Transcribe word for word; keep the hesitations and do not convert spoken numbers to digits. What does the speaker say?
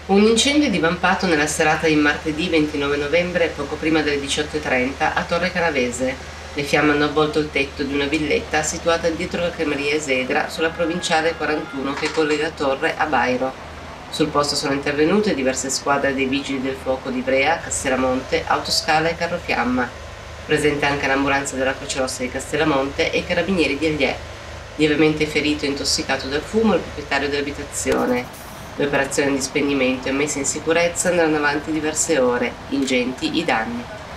Un incendio è divampato nella serata di martedì ventinove novembre, poco prima delle diciotto e trenta, a Torre Canavese. Le fiamme hanno avvolto il tetto di una villetta situata dietro la cremeria Esedra, sulla provinciale quarantuno che collega Torre a Bairo. Sul posto sono intervenute diverse squadre dei Vigili del Fuoco di Ivrea, Castellamonte, Autoscala e Carrofiamma. Presente anche l'ambulanza della Croce Rossa di Castellamonte e i carabinieri di Agliè. Lievemente ferito e intossicato dal fumo il proprietario dell'abitazione. Le operazioni di spegnimento e messa in sicurezza andranno avanti diverse ore, ingenti i danni.